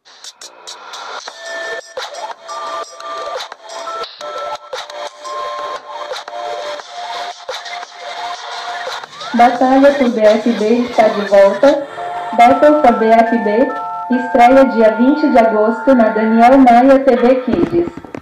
Batalha por BFB está de volta. Battle for BFB estreia dia 20 de agosto na Daniel Maia TV Kids.